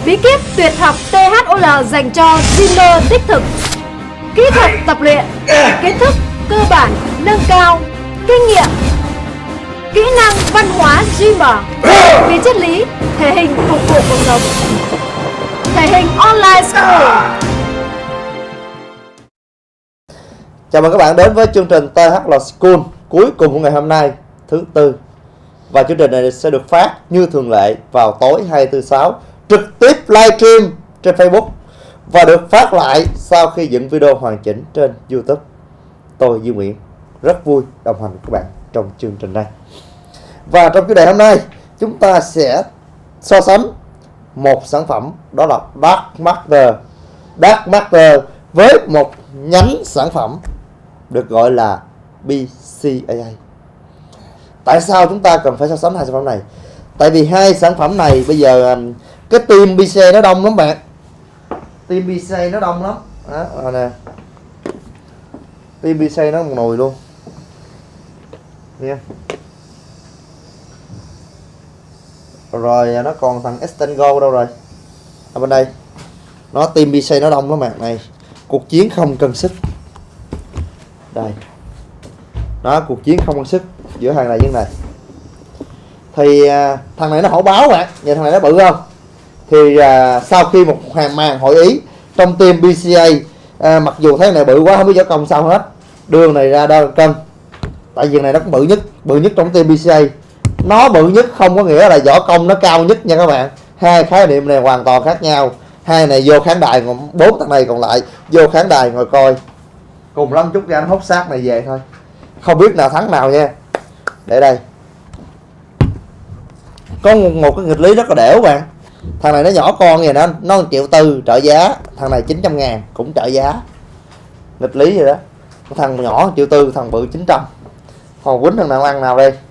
Bí kíp tuyệt học THOL dành cho gymer đích thực. Kỹ thuật tập luyện, kiến thức cơ bản nâng cao, kinh nghiệm, kỹ năng văn hóa gymer, vì triết lý thể hình phục vụ cuộc sống. Thể hình online school. Chào mừng các bạn đến với chương trình THOL School cuối cùng của ngày hôm nay, thứ Tư. Và chương trình này sẽ được phát như thường lệ vào tối 2/4/6 trực tiếp livestream trên Facebook và được phát lại sau khi dựng video hoàn chỉnh trên YouTube. Tôi Duy Nguyễn rất vui đồng hành với các bạn trong chương trình này. Và trong chủ đề hôm nay chúng ta sẽ so sánh một sản phẩm, đó là Dark Matter với một nhánh sản phẩm được gọi là BCAA. Tại sao chúng ta cần phải so sánh hai sản phẩm này? Tại vì hai sản phẩm này bây giờ cái team BCAA nó đông lắm bạn. Team BCAA nó đông lắm. Đó, nè. Team BCAA nó một nồi luôn. Nha. Rồi nó còn thằng Extengo đâu rồi? Ở bên đây. Nó team BCAA nó đông lắm bạn này. Cuộc chiến không cân sức. Đây. Đó, cuộc chiến không cân sức giữa thằng này với thằng này. Thì thằng này nó hổ báo bạn, vậy thằng này nó bự không? Thì sau khi một hàng màn hội ý trong team BCAA, mặc dù thấy này bự quá không biết võ công sao hết, đưa này ra đo cân. Tại vì này nó cũng bự nhất trong team BCAA. Nó bự nhất không có nghĩa là võ công nó cao nhất nha các bạn. Hai khái niệm này hoàn toàn khác nhau. Hai này vô khán đài, còn 4 thằng này còn lại vô khán đài ngồi coi. Cùng lắm chút cho anh hốt xác này về thôi. Không biết nào thắng nào nha. Để đây. Có một cái nghịch lý rất là đẻo bạn. Thằng này nó nhỏ con vậy đó, nó 1,4 triệu trợ giá. Thằng này 900.000 cũng trợ giá. Nghịch lý vậy đó. Thằng nhỏ 1,4 triệu, thằng bự 900. Còn quýnh thằng nào ăn nào đây.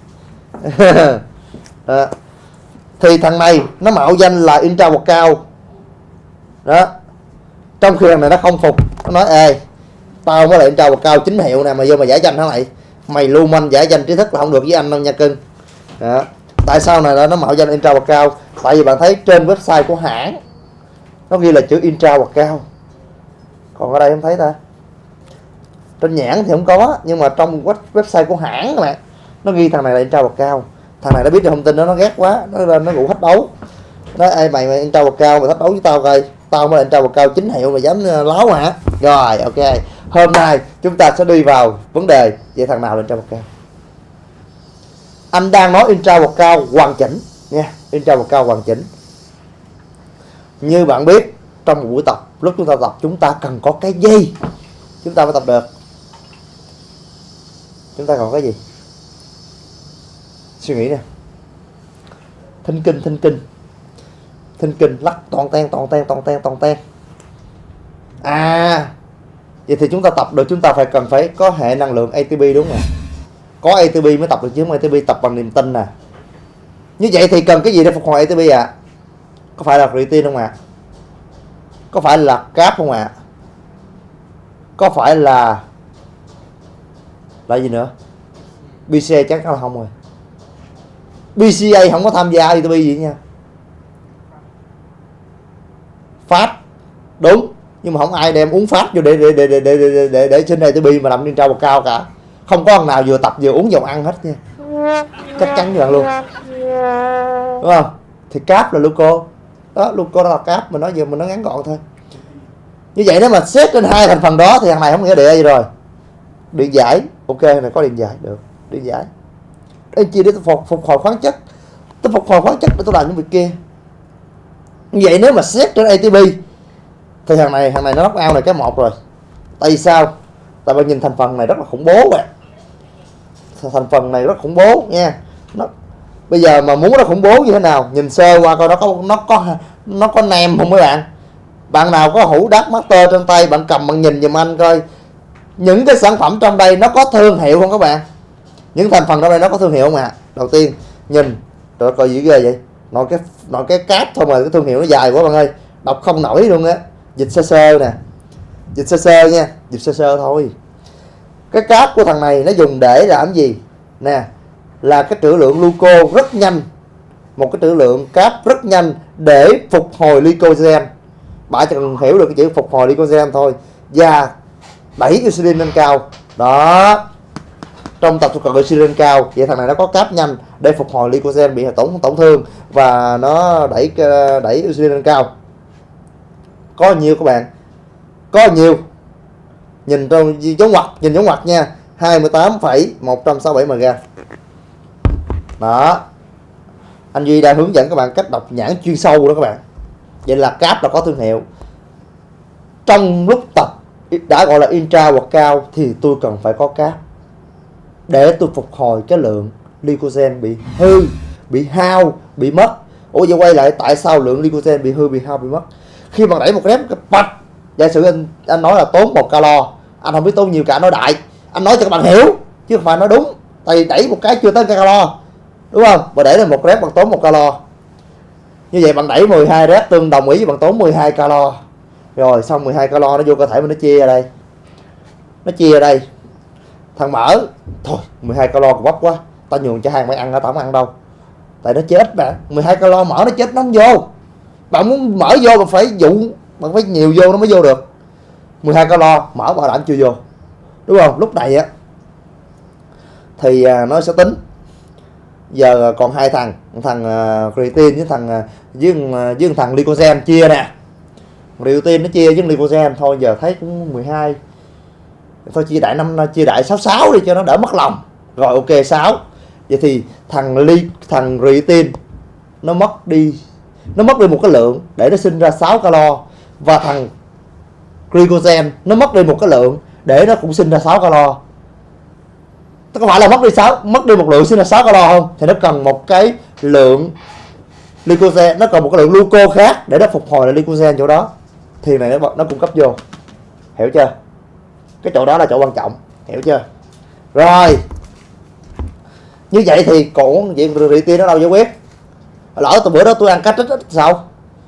Đó. Thì thằng này nó mạo danh là Intra Bột Cao. Đó. Trong khi thằng này nó không phục. Nó nói ê, tao mới là Intra Bột Cao chính hiệu nè, mà vô mà giả danh hả mày? Mày lưu manh giả danh trí thức là không được với anh đâu nha cưng. Đó. Tại sao này là nó mạo danh Intra Bột Cao? Tại vì bạn thấy trên website của hãng nó ghi là chữ Intra Bột Cao. Còn ở đây không thấy ta. Trên nhãn thì không có, nhưng mà trong website của hãng các bạn, nó ghi thằng này là Intra Bột Cao. Thằng này nó biết được thông tin đó, nó ghét quá, nó lên nó rủ thách đấu. Nói ê mày Intra Bột Cao, mày thách đấu với tao coi. Tao mới là Intra Bột Cao chính hiệu, mày dám láo hả? Rồi ok. Hôm nay chúng ta sẽ đi vào vấn đề về thằng nào là Intra Bột Cao. Anh đang nói Intra Bột Cao hoàn chỉnh nha, Intra Bột Cao hoàn chỉnh. Như bạn biết, trong một buổi tập, lúc chúng ta tập chúng ta cần có cái gì chúng ta mới tập được? Chúng ta còn cái gì? Suy nghĩ nè. Thinh kinh lắc toàn ten. Vậy thì chúng ta tập được, chúng ta cần phải có hệ năng lượng ATP đúng không ạ? Có ATP mới tập được chứ, không ATP tập bằng niềm tin nè. Như vậy thì cần cái gì để phục hồi ATP ạ? Có phải là creatine không ạ? Có phải là carb không ạ? Có phải là gì nữa? BCAA chắc là không rồi. BCAA không có tham gia ATP gì nha. Phát đúng, nhưng mà không ai đem uống phát vô để sinh ATP mà làm Intra Bột Cao cả. Không có thằng nào vừa tập vừa uống dầu ăn hết nha. Chắc chắn như vậy luôn. Đúng không? Thì carb là gluco. Đó, gluco đó là carb, mình nói vừa mình nói ngắn gọn thôi. Như vậy nếu mà xét trên hai thành phần đó thì thằng này không nghĩa địa gì rồi. Điện giải, ok này có điện giải được, điện giải. Đây chi để tôi phục hồi khoáng chất. Tôi phục hồi khoáng chất để tôi làm những việc kia. Như vậy nếu mà xét trên ATP thì thằng này nó knock out này cái một rồi. Tại vì sao? Tại bạn nhìn thành phần này rất là khủng bố bạn. Thành phần này rất khủng bố nha. Bây giờ mà muốn nó khủng bố như thế nào, nhìn sơ qua coi nó có nem không mấy bạn? Bạn nào có hũ Dark Matter trên tay, bạn cầm bạn nhìn giùm anh coi. Những cái sản phẩm trong đây nó có thương hiệu không các bạn? Những thành phần trong đây nó có thương hiệu không ạ? Đầu tiên nhìn, trời coi gì ghê vậy? Nội cái cáp thôi mà cái thương hiệu nó dài quá bạn ơi, đọc không nổi luôn á. Dịch sơ nè, dịch sơ nha, dịch sơ thôi. Cái cáp của thằng này nó dùng để làm gì nè? Là cái trữ lượng gluco rất nhanh một cái trữ lượng cáp rất nhanh để phục hồi glycogen. Bạn chỉ cần hiểu được cái chữ phục hồi glycogen thôi, và đẩy insulin lên cao. Đó, trong tập cần insulin cao, vậy thằng này nó có cáp nhanh để phục hồi glycogen bị tổn thương, và nó đẩy insulin lên cao. Có nhiều các bạn, có nhiều. Nhìn trong dấu ngoặc nha, 28,167 mg. Đó, anh Duy đang hướng dẫn các bạn cách đọc nhãn chuyên sâu đó các bạn. Vậy là cáp là có thương hiệu. Trong lúc tập đã gọi là intra hoặc cao thì tôi cần phải có cáp để tôi phục hồi cái lượng glycogen bị hư, bị hao, bị mất. Ủa vậy quay lại tại sao lượng glycogen bị hư, bị hao, bị mất? Khi mà đẩy một rep cái bạch, giả sử anh nói là tốn 1 calo, anh không biết tốn nhiều cả, nói đại, anh nói cho các bạn hiểu chứ không phải nói đúng. Tại vì đẩy một cái chưa tới calo, đúng không? Và để lên một rep bạn tốn 1 calo. Như vậy bạn đẩy 12 rep tương đồng ý với bạn tốn 12 calo. Rồi xong 12 calo nó vô cơ thể mình, nó chia ra đây. Nó chia ra đây. Thằng mỡ, thôi 12 calo còn bắp quá, tao nhường cho hàng mày ăn, tao không ăn đâu. Tại nó chết bạn, 12 calo mỡ nó chết nó không vô. Bạn muốn mỡ vô bạn phải bạn phải nhiều vô nó mới vô được. 12 calo mỡ bảo đảm chưa vô, đúng không? Lúc này á thì nó sẽ tính. Giờ còn hai thằng creatine với thằng glycogen chia nè. Creatine nó chia với glycogen thôi, giờ thấy cũng 12. Thôi chia đại 66 đi cho nó đỡ mất lòng. Rồi ok 6. Vậy thì thằng creatine nó mất đi một cái lượng để nó sinh ra 6 calo, và thằng glycogen nó mất đi một cái lượng để nó cũng sinh ra 6 calo. Có phải là mất đi một lượng sinh ra 6 calo không? Thì nó cần một cái lượng glycogen, nó cần một cái lượng gluco khác để nó phục hồi lại glycogen chỗ đó. Thì này nó cung cấp vô. Hiểu chưa? Cái chỗ đó là chỗ quan trọng, hiểu chưa? Rồi. Như vậy thì còn chuyện creatine nó đâu giải quyết. Lỡ từ bữa đó tôi ăn cá trích ít sao?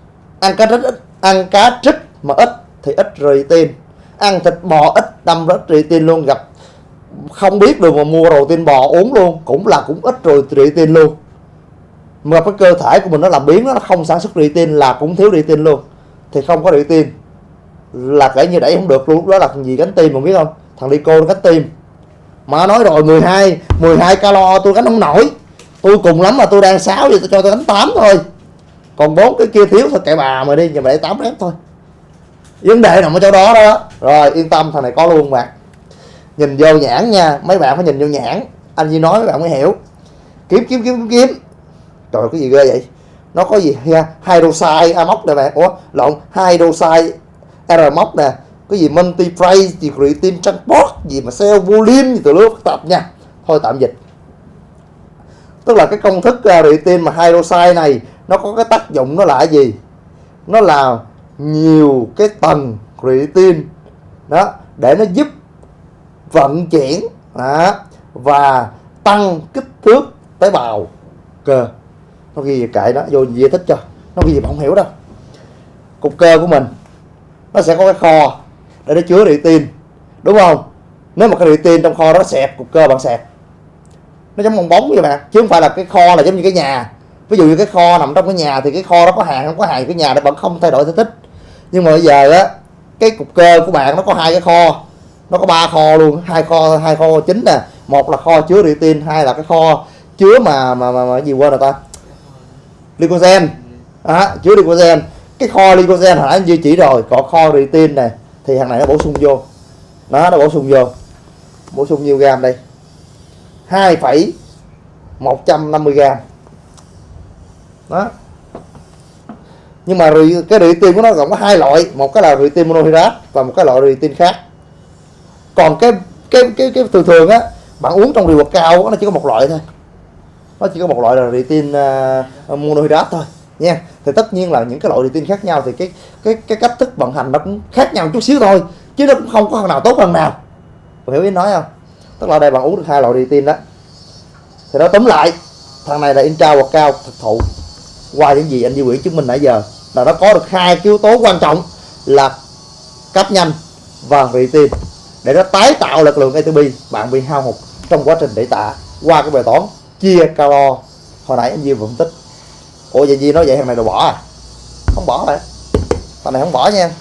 Ăn cá trích mà ít thì ít creatine. Ăn thịt bò ít đâm rất creatine luôn, gặp không biết được mà mua protein bò uống luôn cũng ít rồi creatine luôn. Mà cái cơ thể của mình nó làm biến, nó không sản xuất creatine là cũng thiếu creatine luôn. Thì không có creatine là kể như đẩy không được luôn. Lúc đó là thằng gì gánh tim mà biết không? Thằng Lico nó gánh tim. Mà nói rồi 12 calo tôi gánh không nổi. Tôi cùng lắm mà tôi đang 6 thì tôi cho tôi gánh 8 thôi. Còn 4 cái kia thiếu thôi kệ bà mà đi, giờ mày để 8 rep thôi. Vấn đề nằm ở chỗ đó đó. Rồi yên tâm, thằng này có luôn bạn. Nhìn vô nhãn nha, mấy bạn phải nhìn vô nhãn. Anh chỉ nói mấy bạn mới hiểu. Kiếm. Trời cái gì ghê vậy? Nó có gì hydroxide amox nè bạn. Ủa lộn, hydroxide amox nè. Cái gì multiphrase gì creatine transport gì mà cell volume gì từ lúc phức tạp nha. Thôi tạm dịch. Tức là cái công thức creatine mà hydroxide này nó có cái tác dụng nó là cái gì? Nó là nhiều cái tầng creatine đó để nó giúp vận chuyển đó, và tăng kích thước tế bào cơ. Nó ghi gì kệ đó, vô giải thích cho. Nó ghi gì mà không hiểu đâu. Cục cơ của mình nó sẽ có cái kho để nó chứa creatine, đúng không? Nếu mà cái creatine trong kho đó xẹp, cục cơ bạn xẹp. Nó giống bong bóng vậy bạn, chứ không phải là cái kho là giống như cái nhà. Ví dụ như cái kho nằm trong cái nhà thì cái kho đó có hàng, không có hàng cái nhà nó vẫn không thay đổi thể tích. Nhưng mà bây giờ á, cái cục cơ của bạn nó có hai cái kho, nó có 3 kho luôn, hai kho chính nè. Một là kho chứa creatine, hai là cái kho chứa mà gì quên rồi ta, glycogen đó, chứa glycogen. Cái kho glycogen hồi nãy anh Duy chỉ rồi, có kho creatine này thì thằng này nó bổ sung vô đó, nó bổ sung nhiêu gam đây, 2,150 gam đó. Nhưng mà cái creatine của nó gồm có hai loại, một cái là creatine monohydrate và một cái loại creatine khác. Còn cái thường á bạn uống trong rượu cao nó chỉ có một loại thôi, nó chỉ có một loại là creatine monohydrate thôi nha. Thì tất nhiên là những cái loại creatine khác nhau thì cái cách thức vận hành nó cũng khác nhau chút xíu thôi, chứ nó cũng không có thằng nào tốt hơn nào. Bạn hiểu ý nói không? Tức là đây bạn uống được hai loại creatine đó. Thì nó tóm lại thằng này là intra hoặc cao thực thụ. Qua những gì anh Duy Nguyễn chứng minh nãy giờ là nó có được hai cái yếu tố quan trọng là cáp nhanh và creatine để nó tái tạo lực lượng ATP bạn bị hao hụt trong quá trình đẩy tạ qua cái bài toán chia calo hồi nãy anh Duy phân tích. Ủa vậy gì nói vậy thằng này đồ bỏ à? Không bỏ bạn, thằng này không bỏ nha.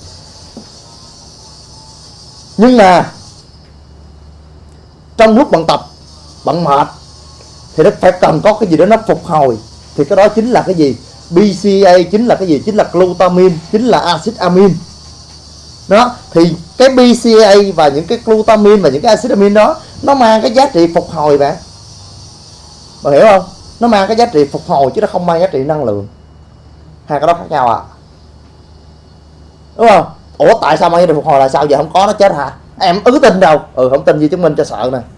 Nhưng mà trong lúc bạn tập, bạn mệt thì nó phải cần có cái gì đó nó phục hồi. Thì cái đó chính là cái gì? BCA chính là cái gì? Chính là glutamine, chính là axit amin. Đó, thì cái BCA và những cái glutamine và những cái axit amin đó nó mang cái giá trị phục hồi bạn. Bạn hiểu không? Nó mang cái giá trị phục hồi chứ nó không mang giá trị năng lượng. Hai cái đó khác nhau à. Đúng không? Ủa tại sao mang giá trị phục hồi là sao giờ không có nó chết hả? Em ứ tin đâu. Không tin gì chứng minh cho sợ nè.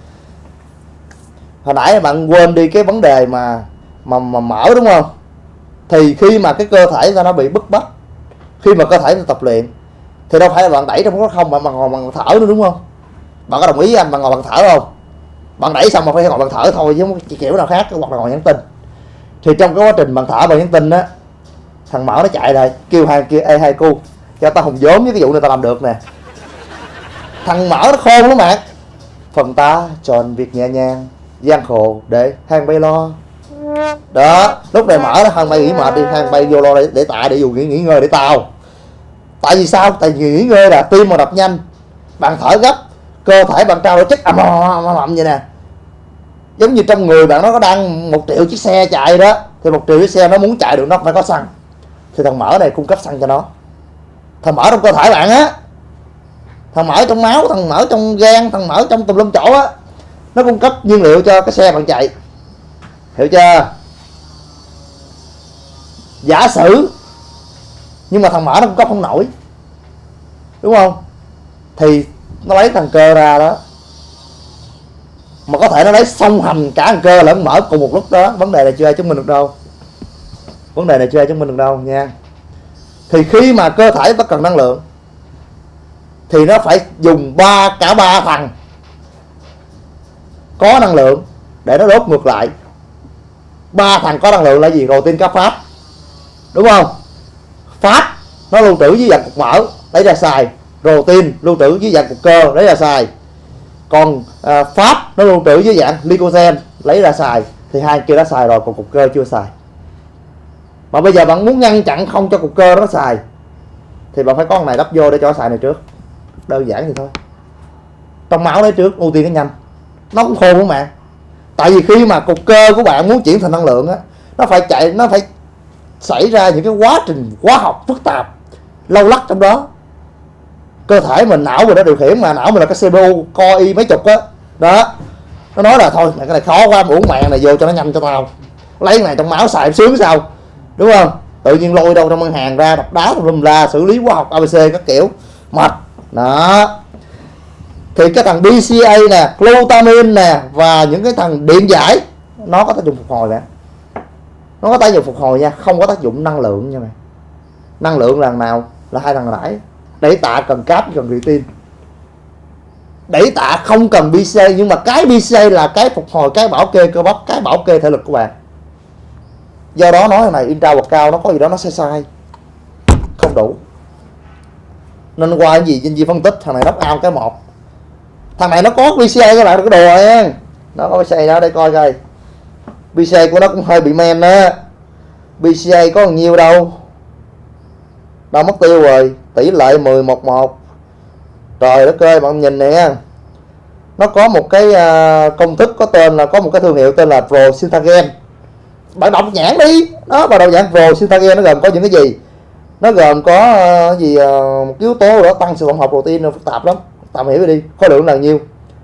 Hồi nãy bạn quên đi cái vấn đề mà mỡ đúng không? Thì khi mà cái cơ thể ta nó bị bức bách, khi mà cơ thể ta tập luyện thì đâu phải là bạn đẩy trong đó không, bạn ngồi bằng thở nữa đúng không? Bạn có đồng ý anh bạn ngồi bằng thở không? Bạn đẩy xong mà phải ngồi bằng thở thôi chứ không kiểu nào khác, hoặc là ngồi nhắn tin. Thì trong cái quá trình bạn thở bằng nhắn tin á, thằng mỡ nó chạy lại kêu hai cô cho tao hùng vốn với cái vụ này tao làm được nè. Thằng mỡ nó khôn lắm bạn. Phần ta tròn việc nhẹ nhàng, gian khổ để hang bay lo. Đó, lúc này mở nó hang bay nghỉ mệt đi, hang bay vô lo để tại để dù nghỉ ngơi để tao. Tại vì sao? Tại vì nghỉ ngơi là tim mà đập nhanh, bạn thở gấp, cơ thể bạn trao đổi chất ầm vậy nè. Giống như trong người bạn nó có đang 1 triệu chiếc xe chạy đó, thì 1 triệu chiếc xe nó muốn chạy được nó phải có xăng. Thì thằng mỡ này cung cấp xăng cho nó. Thằng mỡ trong cơ thể bạn á, thằng mỡ trong máu, thằng mỡ trong gan, thằng mỡ trong tùm lum chỗ á, nó cung cấp nhiên liệu cho cái xe bạn chạy. Hiểu chưa? Giả sử nhưng mà thằng mỡ nó cung cấp không nổi, đúng không? Thì nó lấy thằng cơ ra đó, mà có thể nó lấy song hành cả thằng cơ lẫn mỡ cùng một lúc đó. Vấn đề này chưa ai chứng minh được đâu. Vấn đề này chưa ai chứng minh được đâu nha. Thì khi mà cơ thể nó cần năng lượng thì nó phải dùng cả ba thằng có năng lượng để nó đốt ngược lại. 3 thằng có năng lượng là gì? Protein, carb, fat, đúng không? Fat nó lưu trữ dưới dạng cục mỡ lấy ra xài, protein lưu trữ dưới dạng cục cơ lấy ra xài, còn fat nó lưu trữ dưới dạng glycogen lấy ra xài. Thì hai kia đã xài rồi, còn cục cơ chưa xài. Mà bây giờ bạn muốn ngăn chặn không cho cục cơ nó xài thì bạn phải có con này đắp vô để cho nó xài này trước. Đơn giản vậy thôi. Trong máu lấy trước, ưu tiên cái nhanh. Nó cũng khôn lắm mà. Tại vì khi mà cục cơ của bạn muốn chuyển thành năng lượng á, nó phải xảy ra những cái quá trình hóa học phức tạp lâu lắc trong đó. Cơ thể mình, não mình nó điều khiển mà, não mình là cái CPU Core i mấy chục á. Đó. Nó nói là thôi, cái này khó quá, uống mạng này vô cho nó nhanh cho tao. Lấy cái này trong máu xài sướng sao? Đúng không? Tự nhiên lôi đâu trong ngân hàng ra, đập đá tùm lum la, xử lý hóa học ABC các kiểu, mệt. Đó. Thì cái thằng BCA nè, glutamine nè và những cái thằng điện giải nó có tác dụng phục hồi nè. Nó có tác dụng phục hồi nha, không có tác dụng năng lượng nha mày. Năng lượng là nào? Là hai thằng hồi nãy. Đẩy tạ cần cáp cần creatine. Đẩy tạ không cần BCA, nhưng mà cái BCA là cái phục hồi, cái bảo kê cơ bắp, cái bảo kê thể lực của bạn. Do đó nói này intra hoặc cao nó có gì đó nó sai, không đủ. Nên qua cái gì Vinh Di phân tích thằng này knock out cái một. Thằng này nó có BCA các bạn, đừng có đùa nha. Nó có BCA đó, đây coi coi. BCA của nó cũng hơi bị men đó. BCA có bao nhiêu đâu. Đâu mất tiêu rồi. Tỷ lệ 10-1-1. Trời đất ơi, bạn nhìn nè. Nó có một cái công thức có tên là, có một cái thương hiệu tên là Prosynthagen. Bạn đọc nhãn đi. Đó, vào đầu dạng Prosynthagen nó gồm có những cái gì? Nó gồm có một yếu tố đó tăng sự tổng hợp protein, nó phức tạp lắm. Tạm hiểu đi. Khối lượng là nhiêu?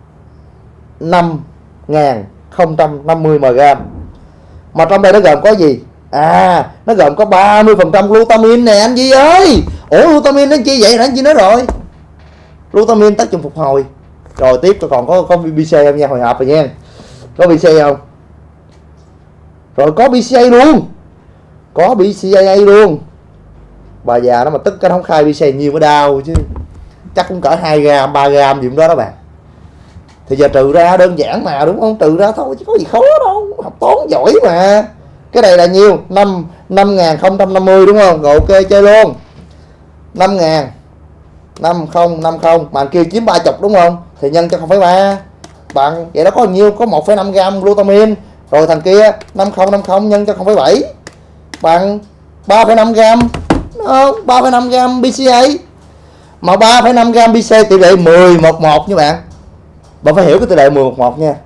5.050 mg. Mà trong đây nó gồm có gì? Nó gồm có 30% glutamine nè anh Duy ơi. Ủa glutamine nó chi vậy nè anh Duy nói rồi. Glutamine tác dụng phục hồi. Rồi tiếp còn có BCA không nha, hồi hộp rồi nha. Có BCA không? Rồi có BCA luôn. Có BCAA luôn. Bà già nó mà tức cái không khai BCA nhiều mới đau chứ. Chắc cũng cỡ 2 gram, 3 gram gì cũng đó đó bạn. Thì giờ trừ ra đơn giản mà, đúng không? Trừ ra thôi chứ có gì khó đâu. Học toán giỏi mà. Cái này là nhiêu? 5.050 đúng không? Rồi ok chơi luôn. 5.000 5050 mà kia chiếm 30 đúng không? Thì nhân cho 0,3 bằng vậy đó, có nhiêu? Có 1,5 gram glutamine Rồi thằng kia 5050 nhân cho 0,7 bằng 3,5 gram, 3,5 gram BCA. Mà 3,5 gram BCA tỷ lệ 10:1 nha bạn. Bạn phải hiểu cái tỷ lệ 10:1 nha.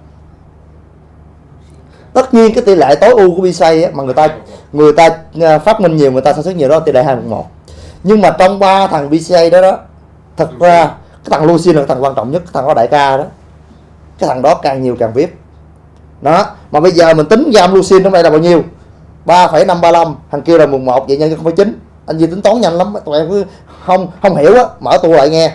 Tất nhiên cái tỷ lệ tối ưu của BCA á, mà người ta phát minh nhiều, người ta sản xuất nhiều đó tỷ lệ 2:1. Nhưng mà trong 3 thằng BCA đó thật ra cái thằng leucine là cái thằng quan trọng nhất, cái thằng có đại ca đó. Cái thằng đó càng nhiều càng VIP. Đó, mà bây giờ mình tính gam leucine trong đây là bao nhiêu? 3,535, thằng kia là 11, vậy nhân cho 0,9. Anh Duy tính toán nhanh lắm, tụi em cứ không hiểu á, mở tua lại nghe.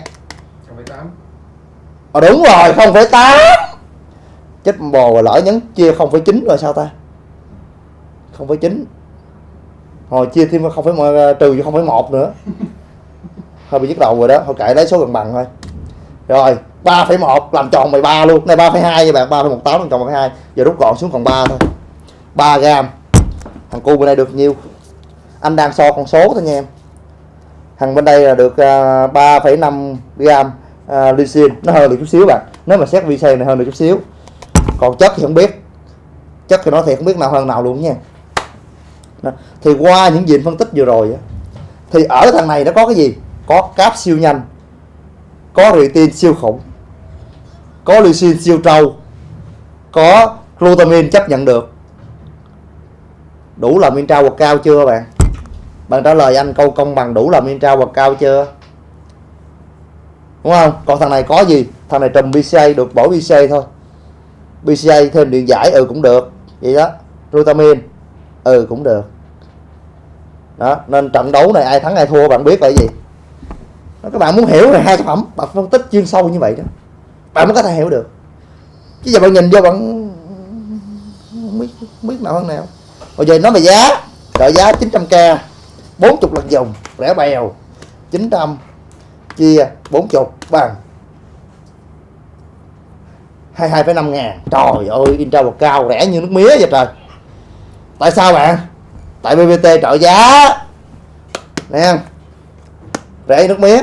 0,8. Đúng rồi, 0,8. Chết bò rồi, lỡ nhấn chia 0,9 rồi sao ta? 0,9. Hồi chia thêm 0,1 trừ cho 0,1 nữa. Hơi bị nhức đầu rồi đó, thôi kệ lấy số gần bằng thôi. Rồi, 3,1 làm tròn 13 luôn. Này 3,2 nha bạn, 3,18 làm tròn 3,2. Giờ rút gọn xuống còn 3 thôi. 3 gram. Thằng cu bên đây được nhiêu? Anh đang so con số thôi nha em. Thằng bên đây là được 3,5 gram leucine, nó hơn được chút xíu bạn. Nếu mà xét VC này hơn được chút xíu. Còn chất thì không biết. Chất thì nói thiệt không biết nào hơn nào luôn nha. Đó. Thì qua những gì phân tích vừa rồi á, thì ở thằng này nó có cái gì? Có cáp siêu nhanh, có creatine siêu khủng, có leucine siêu trâu, có glutamine chấp nhận được. Đủ làm intra hoặc cao chưa bạn? Bạn trả lời anh câu công bằng đủ làm intra hoặc cao chưa? Đúng không? Còn thằng này có gì? Thằng này trùm BCA, được bỏ BCA thôi. BCA thêm điện giải cũng được. Vậy đó. Glutamine cũng được. Đó, nên trận đấu này ai thắng ai thua bạn biết là cái gì. Đó, các bạn muốn hiểu về hai sản phẩm, bạn phân tích chuyên sâu như vậy đó, bạn mới có thể hiểu được. Chứ giờ bạn nhìn vô bạn không biết nào hơn nào. Bây giờ nói về giá, trợ giá 900k, 40 lần dùng, rẻ bèo, 900 chia 40 bằng 22,5 ngàn. Trời ơi, Intra bậc cao rẻ như nước mía vậy trời. Tại sao bạn? Tại BBT trợ giá nè, rẻ như nước mía.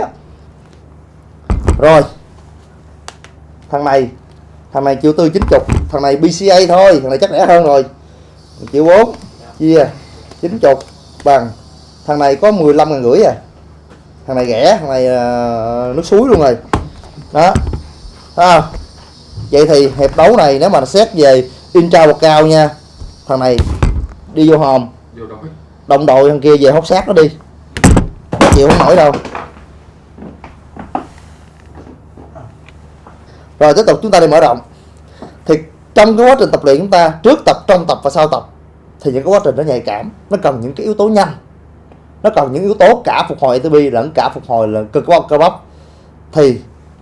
Rồi thằng này triệu tư 90, thằng này BCA thôi, thằng này chắc rẻ hơn rồi. Triệu 4 chia 90 bằng, thằng này có 15.500 à. Thằng này rẻ, thằng này nước suối luôn rồi. Đó. Vậy thì hiệp đấu này nếu mà xét về Intra bậc cao nha, thằng này đi vô hòm, đồng đội thằng kia về hốt xác nó đi, chịu không nổi đâu. Rồi tiếp tục chúng ta đi mở rộng. Thì trong cái quá trình tập luyện chúng ta, trước tập, trong tập và sau tập, thì những cái quá trình nó nhạy cảm, nó cần những cái yếu tố nhanh, nó cần những yếu tố cả phục hồi ATP lẫn cả phục hồi là cơ bắp. Thì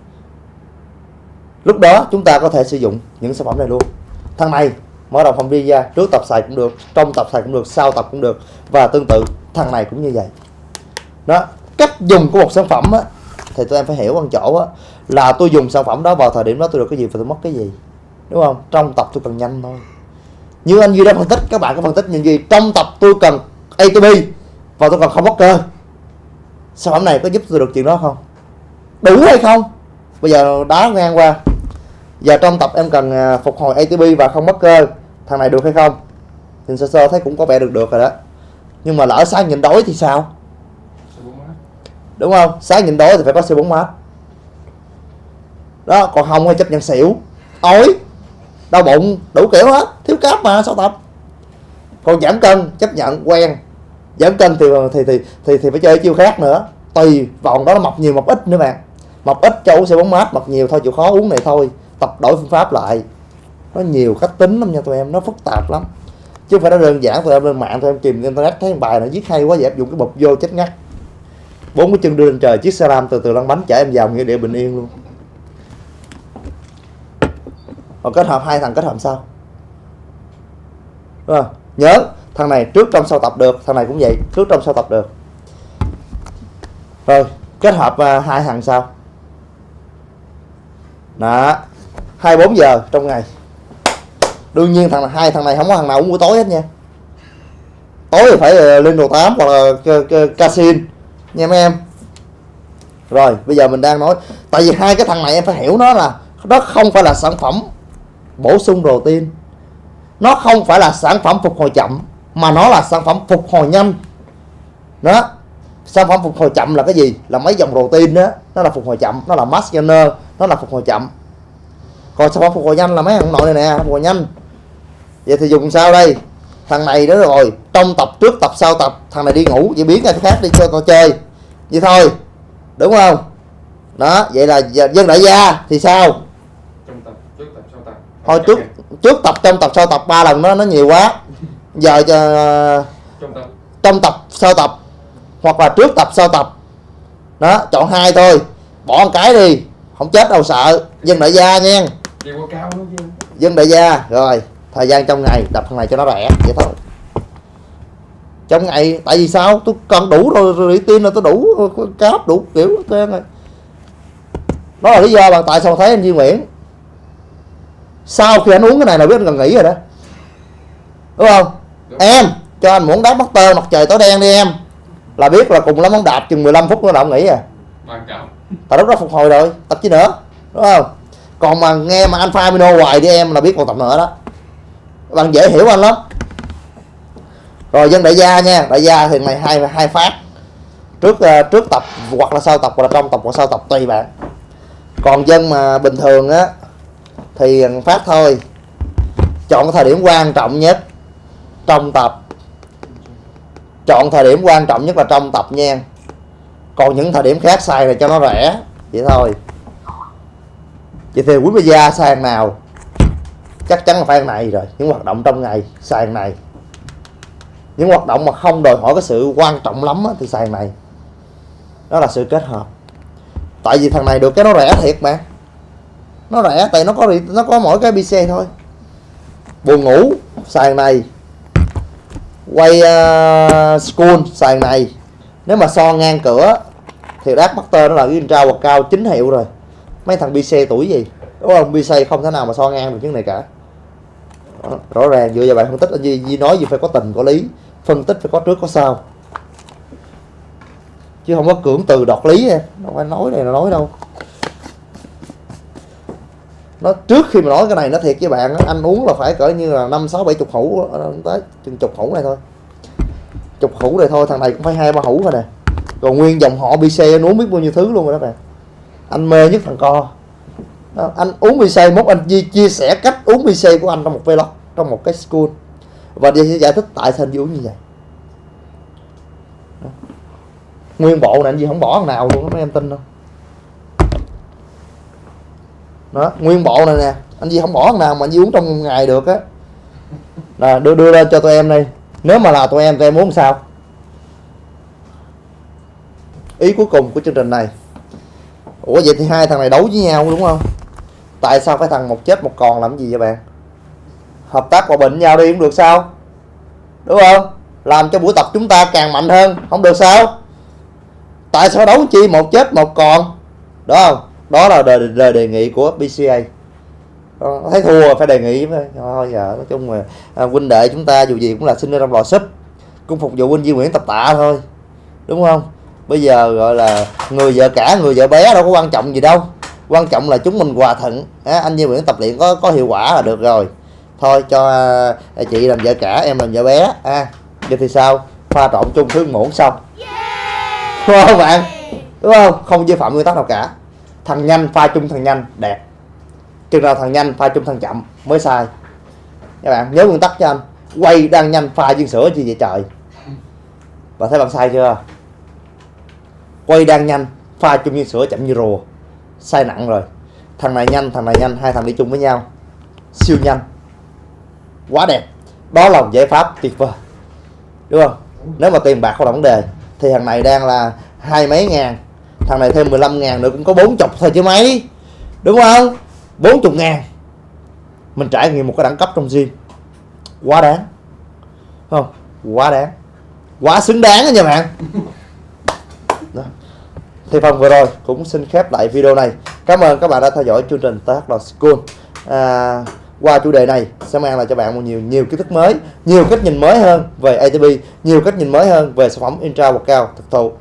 lúc đó chúng ta có thể sử dụng những sản phẩm này luôn. Thằng này mở rộng phòng đi ra, trước tập xài cũng được, trong tập xài cũng được, sau tập cũng được, và tương tự thằng này cũng như vậy. Đó, cách dùng của một sản phẩm á, thì tụi em phải hiểu một chỗ á, là tôi dùng sản phẩm đó vào thời điểm đó tôi được cái gì và tôi mất cái gì, đúng không? Trong tập tôi cần nhanh thôi. Như anh Duy đã phân tích, các bạn có phân tích như gì? Trong tập tôi cần ATP và tôi cần không mất cơ. Sản phẩm này có giúp tôi được chuyện đó không? Đủ hay không? Bây giờ đá ngang qua. Giờ trong tập em cần phục hồi ATP và không mất cơ, thằng này được hay không? Nhìn sơ sơ thấy cũng có vẻ được rồi đó. Nhưng mà lỡ sáng nhịn đói thì sao? Đúng không? Sáng nhịn đói thì phải có C4 mát. Đó, còn không hay chấp nhận xỉu, ói, đau bụng, đủ kiểu hết, thiếu cáp mà sau tập. Còn giảm cân chấp nhận quen, giảm cân thì phải chơi chiêu khác nữa. Tùy vòng đó nó mập nhiều mập ít nữa bạn. Mập ít cho uống C4 mát, mập nhiều thôi chịu khó uống này thôi. Tập đổi phương pháp lại. Nó nhiều cách tính lắm nha tụi em, nó phức tạp lắm. Chứ không phải nó đơn giản tụi em lên mạng tụi em tìm internet thấy bài nào viết hay quá vậy áp dụng cái bụp vô chết ngắt. 4 cái chân đưa lên trời, chiếc xe lam từ từ lăn bánh chở em vào nghĩa địa bình yên luôn. Còn kết hợp hai thằng kết hợp sao? Đúng không? Nhớ thằng này trước trong sau tập được, thằng này cũng vậy, trước trong sau tập được. Rồi kết hợp hai thằng sao? Đó, 24 giờ trong ngày. Đương nhiên hai thằng này không có thằng nào uống buổi tối hết nha. Tối thì phải lên đồ 8 hoặc là casin nha mấy em. Rồi bây giờ mình đang nói, tại vì hai cái thằng này em phải hiểu nó là nó không phải là sản phẩm bổ sung protein, nó không phải là sản phẩm phục hồi chậm mà nó là sản phẩm phục hồi nhanh. Đó, sản phẩm phục hồi chậm là cái gì? Là mấy dòng protein đó, nó là phục hồi chậm, nó là mass gainer, nó là phục hồi chậm. Còn sản phẩm phục hồi nhanh là mấy thằng nội này nè, phục hồi nhanh. Vậy thì dùng sao đây? Thằng này đó rồi, trong tập trước tập sau tập, thằng này đi ngủ, chỉ biến ra cái khác đi cho tao chơi. Vậy thôi, đúng không? Đó, vậy là dân đại gia thì sao? Trong tập trước tập sau tập. Thôi trước tập, trong tập, sau tập 3 lần nó nhiều quá. Giờ trong tập sau tập hoặc là trước tập sau tập. Đó, chọn 2 thôi. Bỏ một cái đi, không chết đâu sợ. Dân đại gia nha. Dân đại gia. Rồi, thời gian trong ngày đập thằng này cho nó rẻ, vậy thôi. Trong ngày, tại vì sao? Tôi cần đủ rồi, tin là tôi đủ cáp, đủ kiểu tên rồi. Đó là lý do mà tại sao thấy anh Duy Nguyễn sau khi anh uống cái này là biết anh cần nghỉ rồi đó, đúng không? Đúng. Em cho anh muốn đá master mặt trời tối đen đi em, là biết là cùng lắm ông đạp chừng 15 phút nữa là ông nghỉ à. Tại lúc đó phục hồi rồi, tập chứ nữa, đúng không? Còn mà nghe mà alpha amino hoài đi em là biết còn tập nữa đó. Bạn dễ hiểu anh lắm. Rồi dân đại gia nha, đại gia thì này hai phát trước tập hoặc là sau tập hoặc là trong tập hoặc sau tập tùy bạn. Còn dân mà bình thường á thì phát thôi. Chọn cái thời điểm quan trọng nhất trong tập. Chọn thời điểm quan trọng nhất là trong tập nha. Còn những thời điểm khác xài này cho nó rẻ, vậy thôi. Vậy thì quý bây giờ xài hàng nào? Chắc chắn là phải hàng này rồi. Những hoạt động trong ngày xài hàng này. Những hoạt động mà không đòi hỏi cái sự quan trọng lắm á, thì xài hàng này. Đó là sự kết hợp. Tại vì thằng này được cái nó rẻ thiệt mà. Nó rẻ tại nó có mỗi cái BC thôi. Buồn ngủ xài hàng này. Quay school xài hàng này. Nếu mà so ngang cửa thì Dark Master nó là cái intra hoặc cao 9 hiệu rồi. Mấy thằng BC tuổi gì, đúng không? BC không thể nào mà so ngang được những này cả. Đó, rõ ràng dựa vào bạn phân tích, anh Duy nói gì phải có tình có lý, phân tích phải có trước có sau, chứ không có cưỡng từ đọt lý em. Đâu phải nói này là nói đâu. Nó trước khi mà nói cái này nó thiệt với bạn, anh uống là phải cỡ như là 5, 6, 70 hũ tới chừng chục hũ này thôi. Chục hũ này thôi, thằng này cũng phải 2, 3 hũ rồi nè. Còn nguyên dòng họ BC anh uống biết bao nhiêu thứ luôn rồi đó bạn. Anh mê nhất thằng co. Đó, anh uống BC mốt anh chia sẻ cách uống BC của anh trong một vlog, trong một cái school. Và đi sẽ giải thích tại sao anh uống như vậy. Đó. Nguyên bộ này anh gì không bỏ thằng nào luôn, mấy em tin không? Đó, nguyên bộ này nè, anh gì không bỏ thằng nào mà anh uống trong một ngày được á. Rồi đưa lên cho tụi em đi. Nếu mà là tụi em muốn sao? Ý cuối cùng của chương trình này. Ủa vậy thì hai thằng này đấu với nhau đúng không? Tại sao phải thằng một chết một còn làm gì vậy bạn? Hợp tác hòa bình với nhau đi cũng được sao? Đúng không? Làm cho buổi tập chúng ta càng mạnh hơn, không được sao? Tại sao đấu chi một chết một còn? Đó không? Đó là lời đề nghị của BCA. Thấy thua phải đề nghị với. Thôi giờ nói chung là huynh đệ chúng ta dù gì cũng là sinh ra trong lò súp, cũng phục vụ huynh Duy Nguyễn tập tạ thôi, đúng không? Bây giờ gọi là người vợ cả người vợ bé đâu có quan trọng gì đâu, quan trọng là chúng mình hòa thuận. Anh Duy Nguyễn tập luyện có hiệu quả là được rồi. Thôi cho chị làm vợ cả, em làm vợ bé. Vậy thì sao? Pha trộn chung thứ muỗng xong, đúng không bạn? Đúng không? Không vi phạm nguyên tắc nào cả. Thằng nhanh pha chung thằng nhanh đẹp, chừng nào thằng nhanh pha chung thằng chậm mới sai. Các bạn nhớ nguyên tắc cho anh. Quay đang nhanh pha viên sữa gì vậy trời? Bạn thấy bạn sai chưa? Quay đang nhanh pha chung viên sữa chậm như rùa, sai nặng rồi. Thằng này nhanh, hai thằng đi chung với nhau siêu nhanh, quá đẹp. Đó là một giải pháp tuyệt vời, đúng không? Nếu mà tiền bạc không là vấn đề thì thằng này đang là 20 mấy ngàn, thằng này thêm 15 ngàn nữa cũng có 40 thôi chứ mấy, đúng không? 40 ngàn mình trải nghiệm một cái đẳng cấp trong gym, quá đáng không? Quá đáng, quá xứng đáng đó nha bạn. Đó. Thì phần vừa rồi cũng xin khép lại video này. Cảm ơn các bạn đã theo dõi chương trình THL School. Qua chủ đề này sẽ mang lại cho bạn một nhiều kiến thức mới, nhiều cách nhìn mới hơn về ATP, nhiều cách nhìn mới hơn về sản phẩm intra workout thực thụ.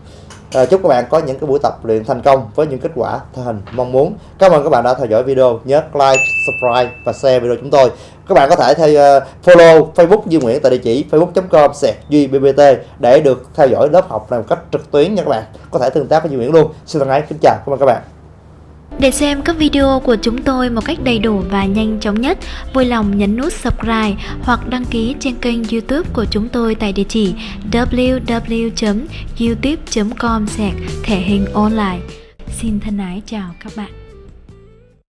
Chúc các bạn có những cái buổi tập luyện thành công với những kết quả thể hình mong muốn. Cảm ơn các bạn đã theo dõi video. Nhớ like, subscribe và share video chúng tôi. Các bạn có thể follow Facebook Duy Nguyễn tại địa chỉ facebook.com/duybbt để được theo dõi lớp học này một cách trực tuyến nha các bạn. Có thể tương tác với Duy Nguyễn luôn. Xin thân ái kính chào, cảm ơn các bạn. Để xem các video của chúng tôi một cách đầy đủ và nhanh chóng nhất, vui lòng nhấn nút subscribe hoặc đăng ký trên kênh YouTube của chúng tôi tại địa chỉ www.youtube.com/thể hình online. Xin thân ái chào các bạn.